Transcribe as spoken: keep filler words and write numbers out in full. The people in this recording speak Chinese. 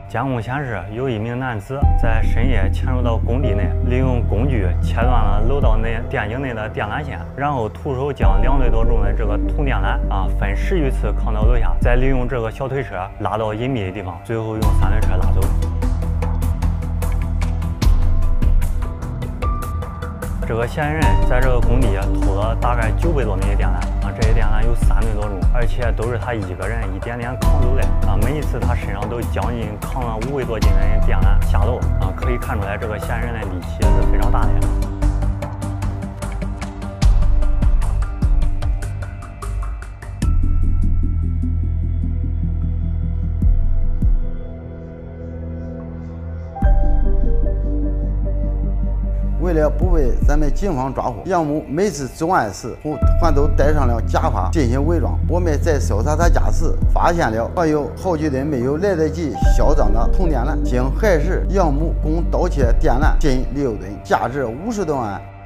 监控显示，有一名男子在深夜潜入到工地内，利用工具切断了楼道内电井内的电缆线，然后徒手将两吨多重的这个铜电缆啊分十余次扛到楼下，再利用这个小推车拉到隐秘的地方，最后用三轮车拉走。 这个嫌疑人在这个工地偷了大概九百多米的电缆啊，这些电缆有三吨多重，而且都是他一个人一点点扛走的啊。每一次他身上都将近扛了五百多斤的电缆下楼啊，可以看出来这个嫌疑人的力气是非常大的。 为了不被咱们警方抓获，杨某每次作案时还都戴上了假发进行伪装。我们在搜查他家时，发现了还有好几吨没有来得及销赃的铜电缆。经核实，杨某共盗窃电缆近六吨，价值五十多万。